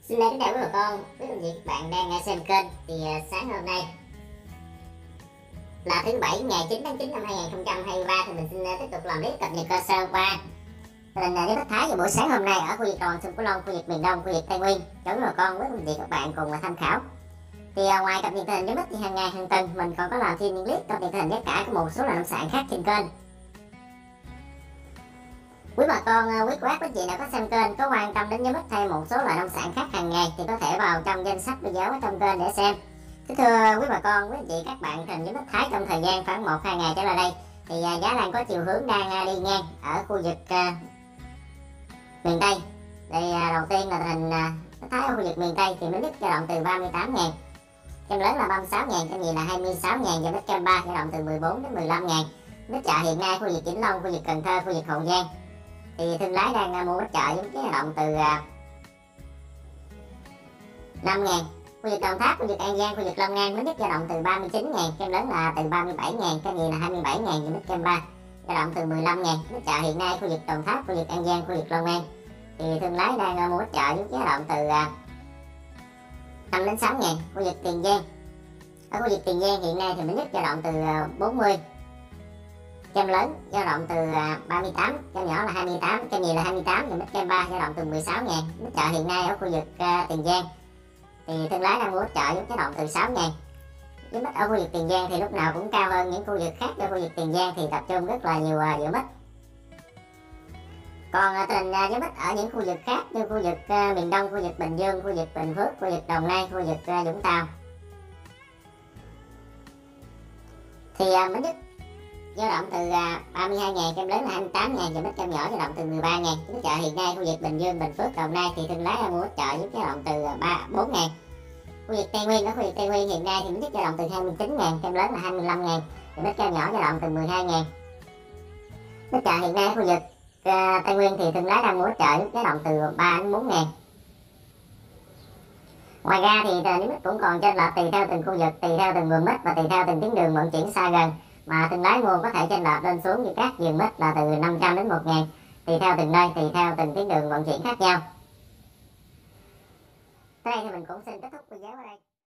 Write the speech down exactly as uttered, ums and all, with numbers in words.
Xin kính chào quý bà con, quý anh chị các bạn đang xem kênh. Thì sáng hôm nay là thứ bảy ngày chín tháng chín năm hai nghìn không trăm hai mươi ba thì mình xin tiếp tục làm clip cập nhật cơ sơ qua tình hình đất Thái vào buổi sáng hôm nay ở khu vực đồng bằng sông Cửu Long, khu vực miền Đông, khu vực Tây Nguyên cho quý bà con, quý anh chị các bạn cùng tham khảo. Thì ngoài cập nhật tình hình giá đất thì hàng ngày hàng tuần mình còn có làm thêm những clip cập nhật tình hình giá cả của một số loại nông sản khác trên kênh. Quý bà con, quý cô bác quý chị nào có xem kênh có quan tâm đến giá mít hay một số loại nông sản khác hàng ngày thì có thể vào trong danh sách video ở trong kênh để xem. Thưa quý bà con, quý chị các bạn, hình giá mít Thái trong thời gian khoảng một hai ngày trở lại đây thì giá đang có chiều hướng đang đi ngang ở khu vực uh, miền Tây. Thì uh, đầu tiên là hình uh, Thái ở khu vực miền Tây thì mít dao động từ ba mươi tám ngàn, kem lớn là ba mươi sáu ngàn, kem nhì là hai mươi sáu ngàn và mít kem ba dao động từ mười bốn đến mười lăm ngàn. Mít chợ hiện nay khu vực Vĩnh Long, khu vực Cần Thơ, khu vực Hậu Giang thì thương lái đang mua mít chợ với cái động từ năm ngàn. Khu vực Đồng Tháp, khu vực An Giang, khu vực Long An mít dao động từ ba mươi chín ngàn, kem lớn là từ ba mươi bảy ngàn, kem nhì là hai mươi bảy ngàn và mít kem ba dao động từ mười lăm ngàn. Mít chợ hiện nay khu vực Đồng Tháp, khu vực An Giang, khu vực Long An thì thương lái đang mua mít chợ với cái động từ năm đến sáu ngàn. Khu vực Tiền Giang, ở khu vực Tiền Giang hiện nay thì mít dao động từ bốn mươi, kem lớn dao động từ ba mươi tám, kem nhỏ là hai mươi tám, kem nhì là hai mươi tám và mít kem ba dao động từ mười sáu ngàn. Mít chợ hiện nay ở khu vực uh, Tiền Giang thì thương lái đang mua mít chợ với cái động từ sáu ngàn. Với mít ở khu vực Tiền Giang thì lúc nào cũng cao hơn những khu vực khác, ở khu vực Tiền Giang thì tập trung rất là nhiều uh, vựa mít. Còn uh, tình uh, với mít ở những khu vực khác như khu vực uh, miền Đông, khu vực Bình Dương, khu vực Bình Phước, khu vực Đồng Nai, khu vực uh, Vũng Tàu thì uh, mít dao động từ ba mươi hai ngàn, kem lớn là hai mươi tám ngàn và mít kem nhỏ dao động từ mười ba ngàn. Mít chợ hiện nay khu vực Bình Dương, Bình Phước, Đồng Nai thì thương lái đang mua mít chợ với dao động từ ba bốn ngàn. Khu vực Tây Nguyên, ở khu vực Tây Nguyên hiện nay thì mít dao động từ hai mươi chín ngàn, kem lớn là hai mươi lăm ngàn và mít kem nhỏ dao động từ mười hai ngàn. Mít chợ hiện nay ở khu vực uh, Tây Nguyên thì thương lái đang mua mít chợ với dao động từ ba đến bốn ngàn. Ngoài ra thì mít cũng còn chênh lệch tùy theo từng khu vực, tùy theo từng vườn mít và tùy theo từng tuyến đường vận chuyển xa gần mà thương lái mua có thể chênh lệch lên xuống như các vườn mít là từ năm trăm đến một ngàn, tùy theo từng nơi, tùy theo từng tuyến đường vận chuyển khác nhau. Tới đây thì mình cũng xin kết thúc video ở đây.